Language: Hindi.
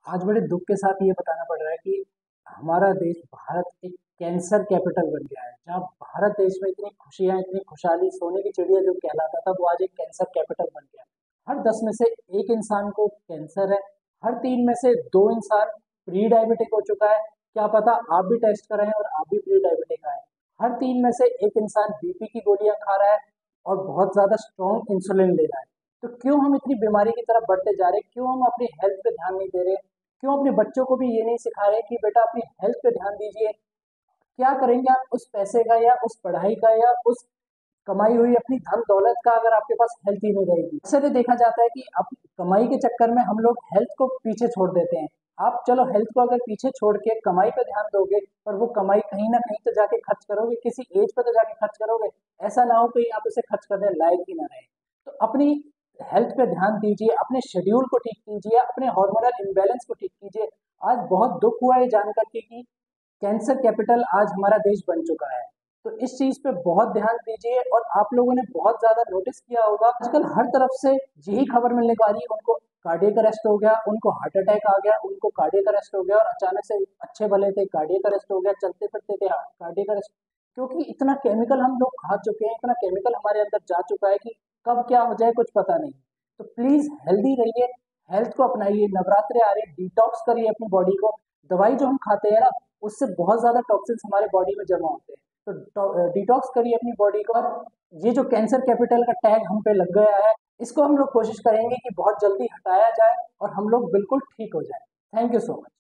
आज बड़े दुख के साथ ये बताना पड़ रहा है कि हमारा देश भारत एक कैंसर कैपिटल बन गया है। जहाँ भारत देश में इतनी खुशियां, इतनी खुशहाली, सोने की चिड़िया जो कहलाता था, वो आज एक कैंसर कैपिटल बन गया है। हर 10 में से एक इंसान को कैंसर है। हर 3 में से 2 इंसान प्री डायबिटिक हो चुका है। क्या पता आप भी टेस्ट कराएं और आप भी प्री डायबिटिक आए। हर 3 में से एक इंसान बीपी की गोलियां खा रहा है और बहुत ज्यादा स्ट्रॉन्ग इंसुलिन ले रहा है। तो क्यों हम इतनी बीमारी की तरफ बढ़ते जा रहे हैं? क्यों हम अपनी हेल्थ पे ध्यान नहीं दे रहे? क्यों अपने बच्चों को भी ये नहीं सिखा रहे कि बेटा अपनी हेल्थ पे ध्यान दीजिए? क्या करेंगे आप उस पैसे का या उस पढ़ाई का या उस कमाई हुई अपनी धन दौलत का, अगर आपके पास हेल्थ ही नहीं रहेगी? अक्सर ये देखा जाता है कि अब कमाई के चक्कर में हम लोग हेल्थ को पीछे छोड़ देते हैं। आप चलो हेल्थ को अगर पीछे छोड़ के कमाई पे ध्यान दोगे, पर वो कमाई कहीं ना कहीं तो जाके खर्च करोगे, किसी एज पे तो जाके खर्च करोगे। ऐसा ना हो कहीं आप उसे खर्च करने लायक ही ना रहे। तो अपनी हेल्थ पे ध्यान दीजिए, अपने शेड्यूल को ठीक कीजिए, अपने हार्मोनल इम्बैलेंस को ठीक कीजिए। आज बहुत दुख हुआ है जान करके कि कैंसर कैपिटल आज हमारा देश बन चुका है। तो इस चीज पे बहुत ध्यान दीजिए। और आप लोगों ने बहुत ज्यादा नोटिस किया होगा, आजकल हर तरफ से यही खबर मिलने को आ रही है, उनको कार्डियक अरेस्ट हो गया, उनको हार्ट अटैक आ गया, उनको कार्डियक अरेस्ट हो गया, और अचानक से अच्छे भले थे कार्डियक अरेस्ट हो गया, चलते फिरते थे कार्डियक अरेस्ट। क्योंकि इतना केमिकल हम लोग खा चुके हैं, इतना केमिकल हमारे अंदर जा चुका है कि कब क्या हो जाए कुछ पता नहीं। तो प्लीज हेल्दी रहिए, हेल्थ को अपनाइए। नवरात्रे आ रहे हैं, डिटॉक्स करिए अपनी बॉडी को। दवाई जो हम खाते हैं ना, उससे बहुत ज्यादा टॉक्सिन्स हमारे बॉडी में जमा होते हैं। तो डिटॉक्स करिए अपनी बॉडी को। और ये जो कैंसर कैपिटल का टैग हम पे लग गया है, इसको हम लोग कोशिश करेंगे कि बहुत जल्दी हटाया जाए और हम लोग बिल्कुल ठीक हो जाए। Thank you so much.